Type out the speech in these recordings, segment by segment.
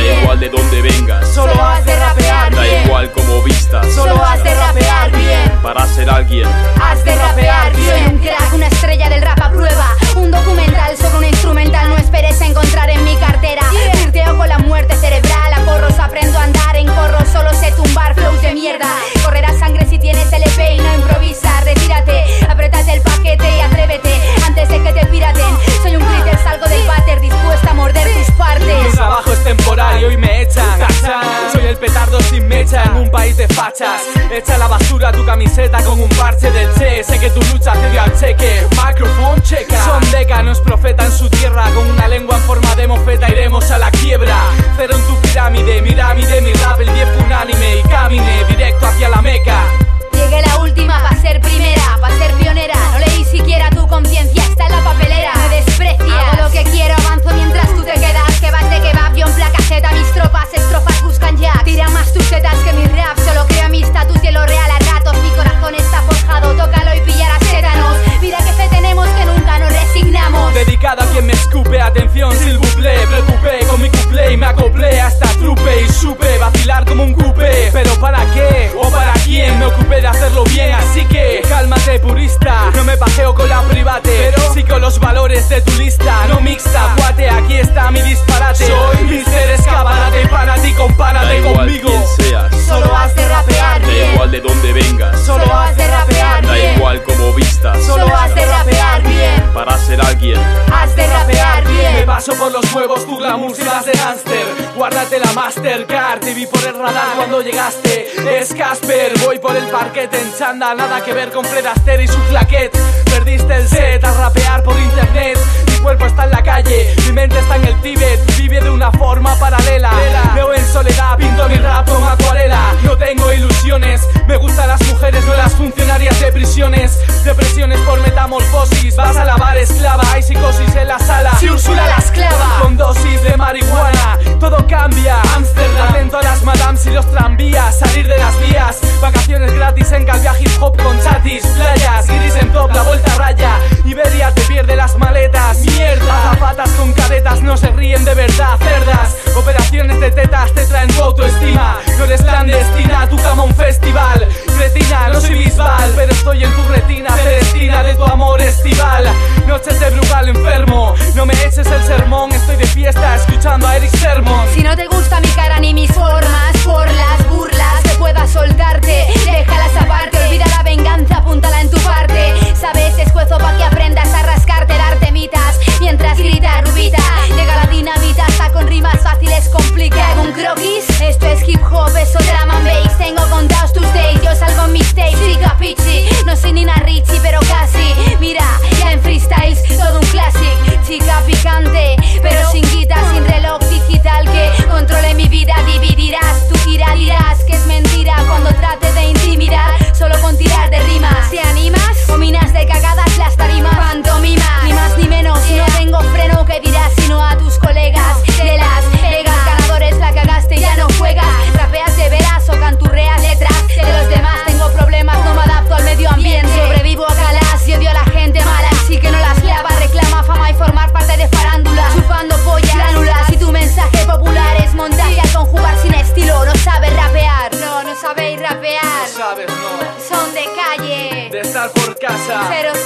Da igual de dónde vengas, solo has de rapear da bien. igual cómo vistas, Solo has de rapear bien. para ser alguien. Has de rapear bien. Soy un crack, una estrella del rap a prueba. Un documental sobre un instrumental, no esperes a encontrar en mi cartera. Flirteo con la muerte cerebral, a porros aprendo a andar en corro, solo sé tumbar flows de mierda. Correrá sangre si tienes LP y no improvisar. Retírate, apretate el paquete y atrévete antes de que te piraten. Soy un critter, salgo del váter, dispuesta a morder tus partes. Mi trabajo es temporario y me echan. Soy el petardo sin mecha en un país de fachas. Echa a la basura tu camiseta con un parche del Che. Sé que tu lucha cedió al cheque. Microphone checa. Son decanos, profeta en su tierra. Con una lengua en forma de mofeta iremos a la quiebra. Cero en tu pirámide, mi rap, el 10 unánime. Y camine directo hacia la meca. Llegué la última pa' ser primera, pa' ser pionera. No leí siquiera tu conciencia, está en la papelera. Me desprecias, hago lo que quiero, avanzo mientras tú te quedas. Que vas de kebab, yo en placa Z. Mis tropas, estrofas buscan jack. Tira más tus setas que mi rap, solo creo mi estatus y lo real a ratos. Mi corazón está forjado, tócalo y pillarás tétanos. Mira que fe tenemos que nunca nos resignamos. Dedicado a quien me escupe, atención, s'il vous plaît. Preocupé con mi cuplé y me acoplé a esta trupe. Y supe vacilar como un cupe. ¿Pero para qué? ¿O para quién? Me ocupé de hacerlo bien, así que cálmate purista. No me pajeo con la private, pero sí con los valores de tu lista. No mixta, cuate, aquí está mi disparate. Soy Mr. Escaparate, para ti, Da compárate igual conmigo. quién seas, Solo has de rapear da bien. igual de dónde vengas, Solo has de rapear da bien. igual cómo vistas, Solo has de rapear bien. para ser alguien. Has de rapear Me bien. paso por los huevos tu glamour si vas de gánster. Guárdate la Mastercard, te vi por el radar cuando llegaste. Es Casper, voy por el parquete en chanda. Nada que ver con Fred Astaire y su claquet. Perdiste el set a rapear por internet. Mi cuerpo está en la calle, mi mente está en el Tíbet. Vive de una forma paralela. Veo en soledad, pinto mi rap con acuarela. No tengo ilusiones, me gustan las mujeres, no las funcionarias de prisiones. Depresiones por metamorfosis, vas a lavar esclava. Hay psicosis en la sala, si Úrsula la esclava. Con dosis de marihuana, todo cambia. Amsterdam, atento a las madams y los tranvías. Salir de las vías, vacaciones gratis en Calvia, hip hop con chatis. Playas, iris en top, la vuelta a raya. Iberia te pierde las maletas. Mierda, azafatas con cadetas no se ríen de verdad, cerdas. Operaciones de tetas te traen tu autoestima. No eres clandestina, tu cama un festival. Cretina, no soy Bisbal, pero estoy en tu retina. Celestina de tu amor estival. Noches de Brugal enfermo, no me eches el sermón. Estoy de fiesta escuchando a Eric Sermon. Si no te gusta mi cara ni mis formas, por las burlas que pueda soltarte, déjalas aparte, olvida la venganza, apúntala en tu parte. Sabes, esfuerzo pa' que aprendas a rascarte, darte mitas, mientras grita Rubita. Llega la dinamita, está con rimas fáciles, complica. Hago un croquis, esto es hip hop, eso drum and bass. Tengo contados tus days, yo salgo en mis tapes, chica pichi. No soy Nina Ricci, pero casi. Mira, ya en freestyles, todo un classic. Chica picante, pero sin guita, sin reloj digital que controle mi vida. Dividirás, tú dirás que es mentira cuando trate de intimidar, solo con tirar de rimas. ¿Te animas? O minas de cagadas las tarimas. Pantomimas, ni más ni menos, no tengo freno. ¿Qué dirás sino a tus colegas? De las pegas, ganadores la cagaste, ya no juegas. Rapeas de veras o canturreas letras de los demás. Tengo problemas, no me adapto al medio ambiente. Sobrevivo a calas y odio a la gente mala, así que no las lava. Reclama fama y formar parte de farándula. Chupando pollas, gránulas. Y tu mensaje popular es montaje al conjugar sin estilo. No sabes rapear, no sabéis rapear. Sabes, no, Son de calle de estar por casa.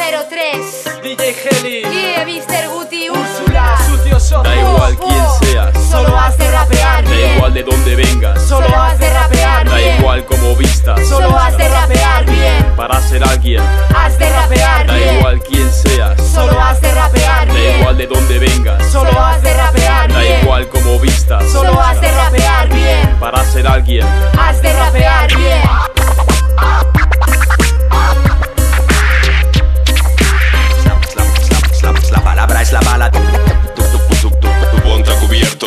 003. DJ Heli, Yeah, Mr. Guti, Úrsula, Úrsula. sucio socio. Da igual quién seas, Solo has de rapear da bien. igual de dónde vengas, Solo has de rapear da bien. igual cómo vistas, Solo has de rapear bien. para ser alguien. Has de rapear Da bien. igual quién seas, Solo has de rapear da bien. igual de dónde vengas, Solo has de rapear da bien. igual cómo vistas, Solo has de rapear bien. para ser alguien. Has de rapear bien. La palabra es la bala. Tu contracubierto.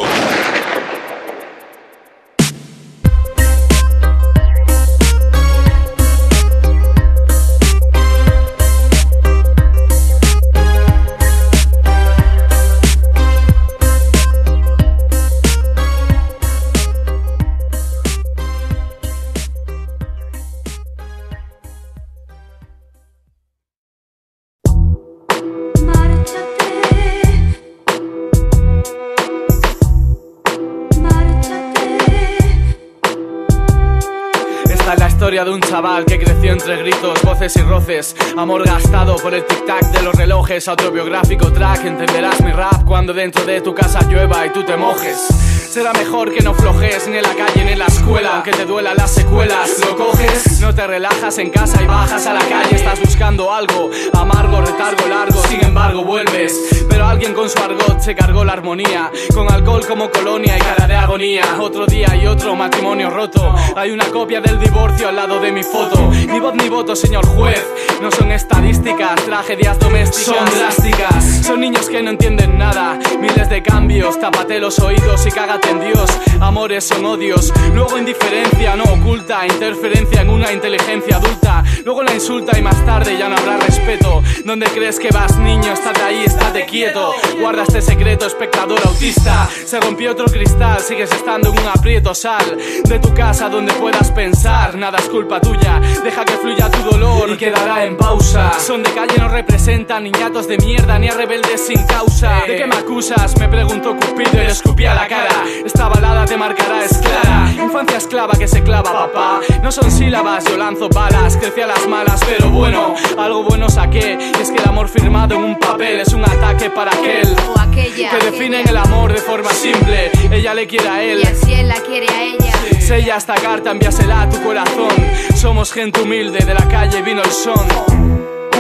Esta es la historia de un chaval que creció entre gritos, voces y roces, amor gastado por el tic-tac de los relojes. Autobiográfico track, entenderás mi rap cuando dentro de tu casa llueva y tú te mojes. Será mejor que no flojes ni en la calle ni en la escuela, aunque te duelan las secuelas. Lo coges, no te relajas en casa y bajas a la calle. Estás buscando algo amargo, retargo largo, sin embargo vuelves. Pero alguien con su argot se cargó la armonía, con alcohol como colonia y cara de agonía. Otro día y otro matrimonio roto, hay una copia del divorcio al lado de mi foto. Ni voz ni voto, señor juez, no son estadísticas, tragedias domésticas son drásticas. Son niños que no entienden nada, miles de cambios, tápate los oídos y cágate en Dios. Amores son odios, luego indiferencia no oculta, interferencia en una inteligencia adulta. Luego la insulta y más tarde ya no habrá respeto. ¿Dónde crees que vas, niño? Estate ahí, estate quieto. Guarda este secreto, espectador autista. Se rompió otro cristal, sigues estando en un aprieto. Sal de tu casa donde puedas pensar, nada es culpa tuya, deja que fluya tu dolor y quedará en pausa. Son de calle, no representan niñatos de mierda ni a rebeldes sin causa. ¿De qué me acusas? Me preguntó Cupido y le escupí a la cara. Esta balada te marcará, es clara. Infancia esclava que se clava, papá. No son sílabas, yo lanzo balas. Crecí a las malas, pero bueno, algo bueno saqué. Y es que el amor firmado en un papel es un ataque para aquel o aquella que definen el amor de forma simple. Ella le quiere a él y así él la quiere a ella. Sella esta carta, envíasela a tu corazón. Somos gente humilde, de la calle vino el son.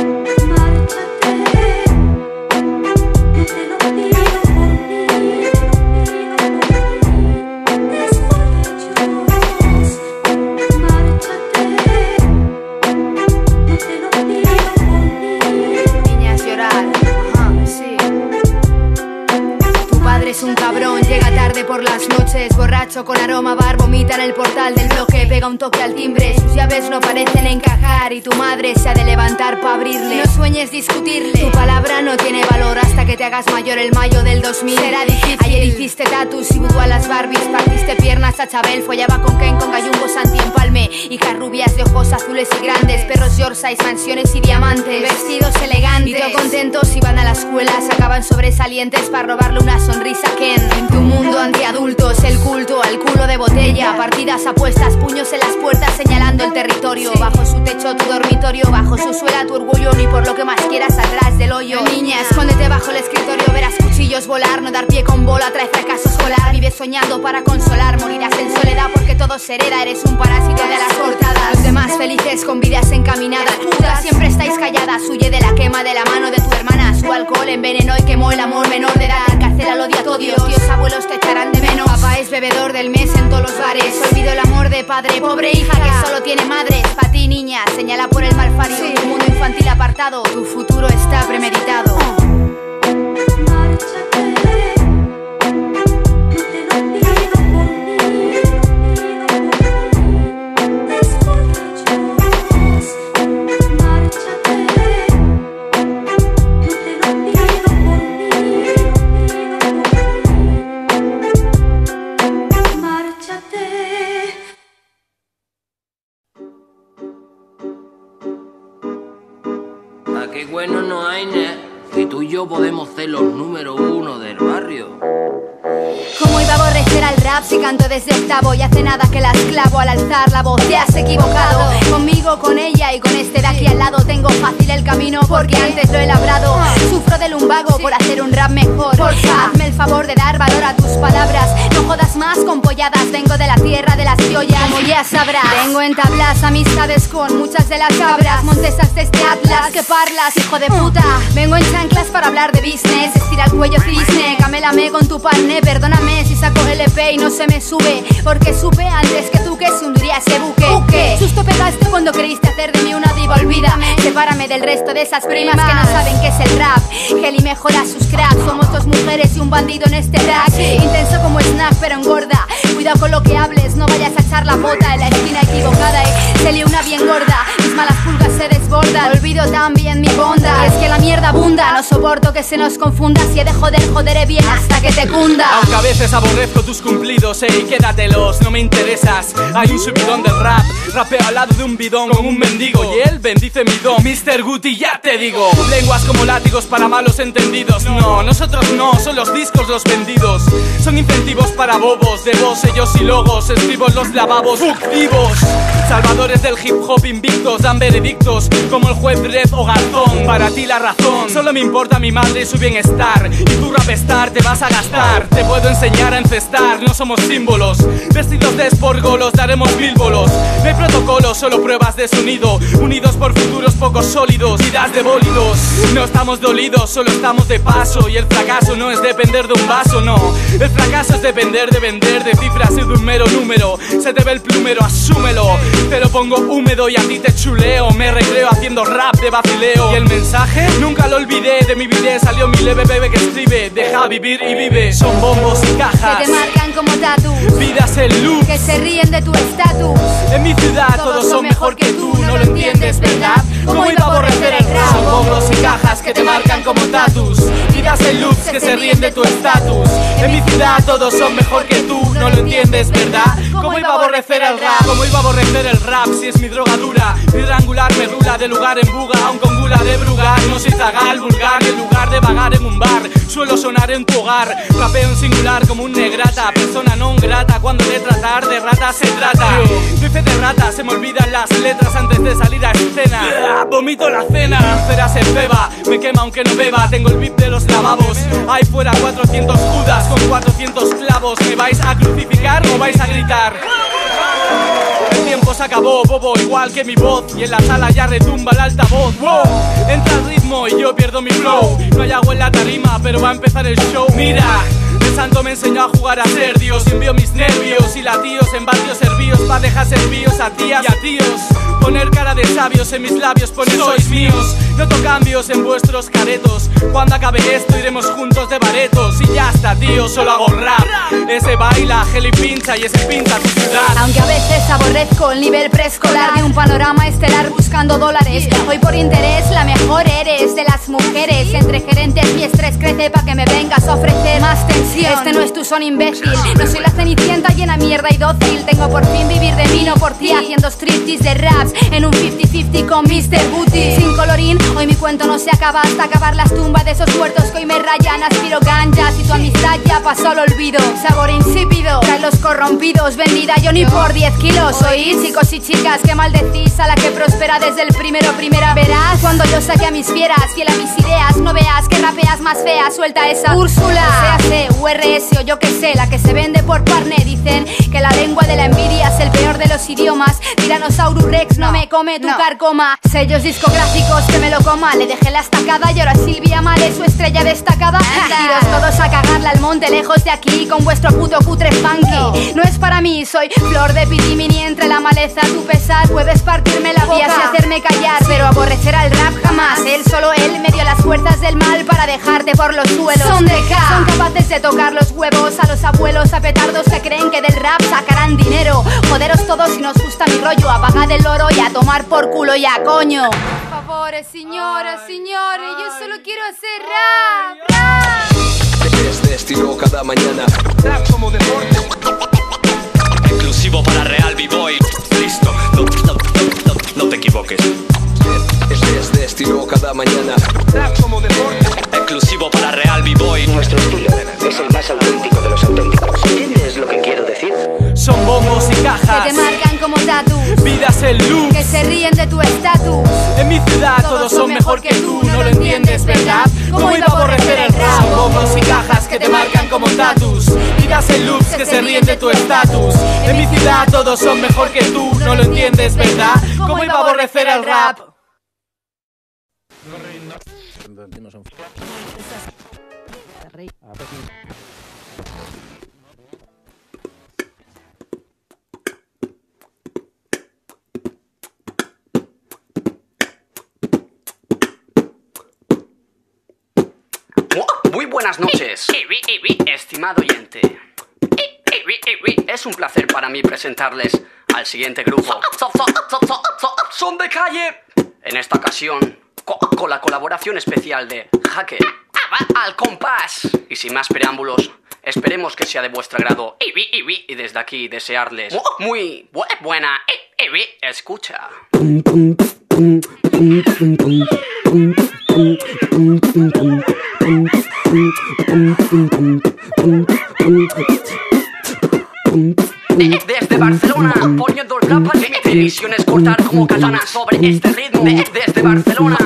Es un cabrón, llega tarde por las noches, borracho con aroma a bar, vomita en el portal del bloque, pega un toque al timbre, sus llaves no parecen encajar y tu madre se ha de levantar para abrirle. No sueñes discutirle, tu palabra no tiene valor hasta que te hagas mayor. El mayo del 2000 será difícil. Ayer hiciste tatus y vudú a las Barbies, partiste piernas a Chabel, follaba con Ken, con Gallumbo, Santi Empalme, hijas rubias de ojos azules y grandes, perros Yorkshire, mansiones y diamantes, vestidos elegantes, y todo contentos iban a la escuela, sacaban sobresalientes para robarle una sonrisa. En tu mundo antiadultos, el culto al culo de botella, partidas apuestas, puños en las puertas señalando el territorio. Bajo su techo tu dormitorio, bajo su suela tu orgullo, ni por lo que más quieras atrás del hoyo. Niña, escóndete bajo el escritorio, verás cuchillos volar, no dar pie con bola trae fracaso escolar. Vives soñando para consolar, morirás en soledad porque todo se hereda, eres un parásito de las cortadas. Los demás felices con vidas encaminadas, puta, siempre estáis calladas, huye de la quema de la mano de tu hermana. Su alcohol envenenó y quemó el amor menor de edad, cárcel al odio a todo. Tíos abuelos te echarán de menos. Papá es bebedor del mes en todos los bares. Olvido el amor de padre, pobre hija que solo tiene madres. Pa' ti niña, señala por el malfario, tu mundo infantil apartado, tu futuro está premeditado. Qué bueno no hay, ¿eh? Que tú y yo podemos ser los número 1 del barrio. ¿Cómo iba a aborrecer al rap si canto desde octavo? Y hace nada que la esclavo al alzar la voz. Te has equivocado, conmigo, con ella y con este de aquí al lado. Tengo fácil el camino porque antes lo he labrado. Sufro de lumbago por hacer un rap mejor. Porfa, hazme el favor de dar valor a tus palabras. No jodas más con polladas, vengo de la tierra de las joyas, como ya sabrás. Vengo en tablas, amistades con muchas de las cabras. Montesas de este atlas, que parlas, hijo de puta. Vengo en chanclas para hablar de business. Estira el cuello cisne, camélame con tu partner. Perdóname si saco LP y no se me sube, porque supe antes que tú que se hundiría ese buque. Susto pegaste cuando creíste hacer de mí una diva, olvídame. Sepárame del resto de esas primas que no saben qué es el rap. Heli mejora sus cracks, somos dos mujeres y un bandido en este track. Intenso como snack pero engorda, cuidado con lo que hables, no vayas a echar la bota en la esquina equivocada y se lió una bien gorda. Mis malas pulgas se desbordan, olvido también mi bonda. Y es que la mierda abunda, no soporto que se nos confunda. Si he de joder, joderé bien hasta que te cunda. Aunque a veces aborrezco tus cumplidos, quédatelos, no me interesas. Hay un subidón del rap, rapeo al lado de un bidón con un mendigo y él bendice mi don. Mr. Guti, ya te digo, lenguas como látigos para malos entendidos. No, nosotros no, son los discos los vendidos. Son incentivos para bobos, de vos, sellos y logos. Escribo en los lavabos, fuck vivos. Salvadores del hip hop invictos dan veredictos como el juez Dredd o Garzón. Para ti la razón, solo me importa mi madre y su bienestar. Y tu rapestar te vas a gastar. Te puedo enseñar a encestar, no somos símbolos. Vestidos de esporgo los daremos 1000 bolos. No hay protocolos, solo pruebas de sonido. Unidos por futuros poco sólidos, vidas de bólidos. No estamos dolidos, solo estamos de paso. Y el fracaso no es depender de un vaso, no. El fracaso es depender de vender de cifras y de un mero número. Se te ve el plumero, asúmelo. Te lo pongo húmedo y a ti te chuleo. Me recreo haciendo rap de vacileo. ¿Y el mensaje? Nunca lo olvidé. De mi video salió mi leve bebé que escribe: deja vivir y vive. Son bombos y cajas que te marcan como tatu, vidas en luz, que se ríen de tu estatus. En mi ciudad todos son mejor que tú. No lo entiendes, ¿verdad? ¿Cómo iba a aborrecer el rap? Son bombos y cajas que te marcan como tatus, vidas en luz que se ríen de tu estatus. En mi ciudad todos son mejor que tú. No lo entiendes, ¿verdad? ¿Cómo iba a aborrecer el rap? ¿Cómo iba a aborrecer el rap si es mi droga dura? Piedra angular me rula de lugar en buga, aun con gula de brugar. No soy zagal, vulgar, y en lugar de vagar en un bar suelo sonar en tu hogar. Rapeo en singular como un negrata, persona non grata. Cuando de tratar de rata se trata. Dice de rata, se me olvidan las letras antes de salir a escena. Vomito la cena, ceras en beba, me quema aunque no beba. Tengo el VIP de los lavabos, ahí fuera 400 judas con 400 clavos. ¿Me vais a crucificar o vais a gritar? El tiempo se acabó, bobo, igual que mi voz. Y en la sala ya retumba el altavoz. Wow, entra el ritmo y yo pierdo mi flow. No hay agua en la tarima, pero va a empezar el show. Mira, el santo me enseñó a jugar a ser Dios. Y envió mis nervios y latidos en barrios servíos pa' dejar servíos a tías y a tíos. Poner cara de sabios en mis labios, poner sois míos. Noto cambios en vuestros caretos. Cuando acabe esto iremos juntos de baretos. Y ya está, tío, solo hago rap. Ese baila, Geli pincha y ese pinta tu ciudad. Aunque a veces aborrezco el nivel preescolar de un panorama estelar buscando dólares. Hoy por interés la mejor eres de las mujeres. Entre gerentes mi estrés crece pa' que me vengas a ofrecer más tensión. Este no es tu son imbécil. No soy la cenicienta llena mierda y dócil. Tengo por fin vivir de mí, no por ti. Haciendo striptease de raps en un 50-50 con Mr. Booty. Sin colorín, hoy mi cuento no se acaba hasta acabar las tumbas de esos muertos que hoy me rayan. Aspiro ganjas y tu amistad ya pasó al olvido. Sabor insípido, trae los corrompidos. Vendida yo ni por 10 kilos. Oís, chicos y chicas, que maldecís a la que prospera desde el primera. Verás cuando yo saque a mis fieras, fiel a mis ideas. No veas que rapeas más fea, suelta esa Úrsula. CAC, URS o yo que sé, la que se vende por parne. Dicen que la lengua de la envidia es el peor de los idiomas. Tyrannosaurus Rex no me come tu carcoma. Sellos discográficos que me lo coma. Le dejé la estacada y ahora Silvia Mal es su estrella destacada. Iros todos a cagarla al monte lejos de aquí con vuestro puto cutre funky. No es para mí, soy flor de pitimini entre la maleza. Tu pesar puedes partirme la boca y hacerme callar, pero aborrecer al rap jamás. Él, solo él, me dio las fuerzas del mal para dejarte por los suelos. Son de K, son capaces de tocar los huevos a los abuelos a petardos. Se creen que del rap sacarán dinero. Joderos todos si nos gusta mi rollo. Apagad el oro y a tomar por culo ya, coño. Por favor, señoras, señores, yo solo quiero hacer rap. Es de estilo cada mañana. Rap como deporte. Exclusivo para Real B-Boy. Listo, no te equivoques. Es de estilo cada mañana. Rap como deporte. Exclusivo para Real B-Boy. Nuestro estilo es el más auténtico de los auténticos. ¿Entiendes lo que quiero decir? Son bombos y Que cajas, te marcan como tatu, vidas en luz. que se ríen de tu estatus. En mi ciudad todos son mejor que tú. No lo entiendes, ¿verdad? ¿Cómo iba a aborrecer el rap? Son bombos y cajas que te marcan como tatus, vidas en luz que se ríen de tu estatus. En mi ciudad todos son mejor que tú. No lo entiendes, ¿verdad? ¿Cómo iba a aborrecer el rap? Muy buenas noches, estimado oyente. Es un placer para mí presentarles al siguiente grupo. Son de calle. En esta ocasión, con la colaboración especial de Hacker al compás. Y sin más preámbulos, esperemos que sea de vuestro agrado. Y desde aquí desearles muy buena escucha. Desde Barcelona, poniendo el rap en mi televisión es cortar como katana sobre este ritmo. Desde Barcelona,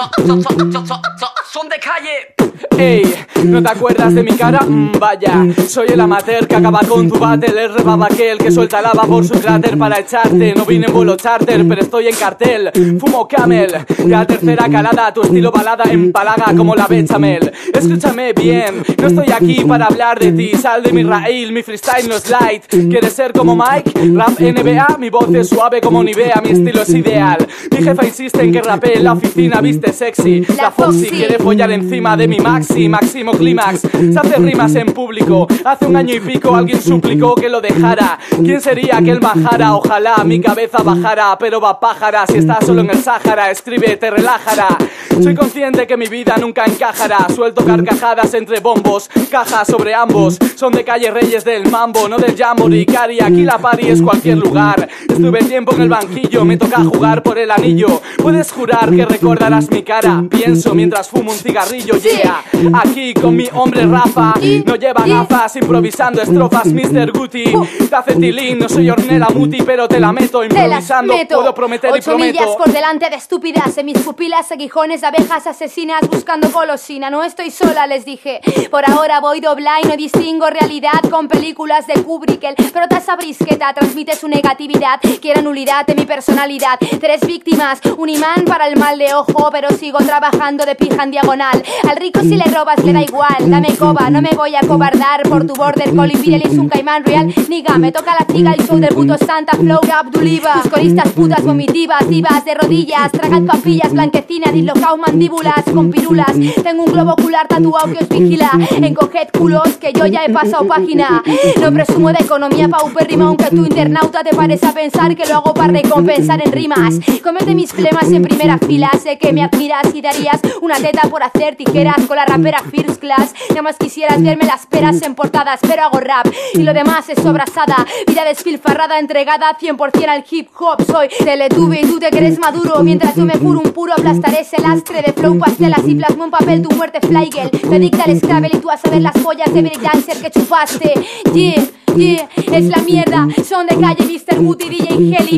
son de calle. Ey, ¿no te acuerdas de mi cara? Vaya, soy el amateur que acaba con tu battle. El rebaba aquel que suelta lava por su cráter para echarte. No vine en vuelo charter, pero estoy en cartel. Fumo camel, ya tercera calada. Tu estilo balada empalaga como la bechamel. Escúchame bien, no estoy aquí para hablar de ti. Sal de mi raíl, mi freestyle no es light. ¿Quieres ser como Mike? Rap NBA, mi voz es suave como Nivea. Mi estilo es ideal. Mi jefa insiste en que rapee en la oficina, viste sexy. La Foxy quiere follar encima de mi Maxi, máximo clímax. Se hace rimas en público. Hace un año y pico alguien suplicó que lo dejara. ¿Quién sería aquel majara? Ojalá mi cabeza bajara, pero va pájara. Si estás solo en el Sáhara, escribe, te relajará. Soy consciente que mi vida nunca encajará. Suelto carcajadas entre bombos, cajas sobre ambos. Son de calle reyes del mambo, no del jamboree. Cari, aquí la party es cualquier lugar. Estuve tiempo en el banquillo, me toca jugar por el anillo. Puedes jurar que recordarás mi cara. Pienso mientras fumo un cigarrillo, yeah. Aquí con mi hombre Rafa, no lleva gafas, improvisando estrofas Mr. Guti. Te hace tilín, no soy Ornella Muti, pero te la meto improvisando. Puedo prometer y 8 prometo. millas por delante de estúpidas, en mis pupilas aguijones de abejas asesinas buscando golosina. No estoy sola, les dije. Por ahora voy dobla y no distingo realidad con películas de Kubrick. El prota esa brisqueta transmite su negatividad, quiere nulidad de mi personalidad. 3 víctimas, un imán para el mal de ojo, pero sigo trabajando de pija en diagonal. Al rico si le robas le da igual, dame coba, no me voy a cobardar por tu border collie. Pirelli es un caimán real, niga, me toca la triga, el show del puto Santa Flow Abduliva. Tus coristas putas vomitivas, divas de rodillas, tragad papillas, blanquecina, dislocaos mandíbulas con pirulas. Tengo un globo ocular tatuado que os vigila. Encoged culos que yo ya he pasado página. No presumo de economía paupérrima, aunque tu internauta te pares a pensar que lo hago para recompensar en rimas. Cómete mis flemas en primera fila, sé que me admiras y darías una teta por hacer tijeras con la rapera First Class. Nada más quisieras verme las peras en portadas, pero hago rap y lo demás es sobrasada. Vida despilfarrada, entregada 100% al hip hop. Soy Teletubby y tú te crees maduro, mientras yo me juro un puro aplastaré ese lastre de flow pastelas y plasmo en papel tu muerte flygel. Me dicta el Scrabble y tú a saber las pollas de breakdancer que chupaste. Yeah, yeah, es la mierda. Son de calle Mr. Guti, DJ Heli,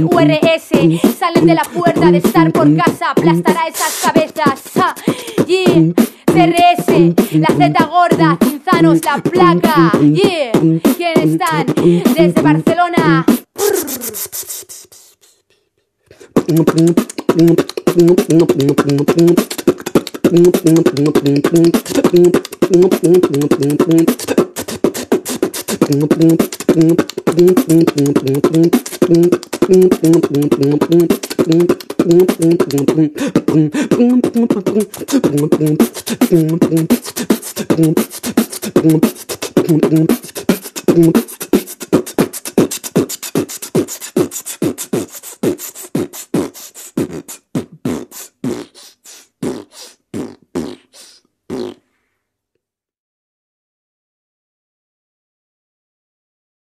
URS. Salen de la puerta de estar por casa, aplastará esas cabezas. Yeah, CRS, la Z gorda, Cinzanos, la placa. Yeah, ¿quiénes están? Desde Barcelona. Mm-hmm.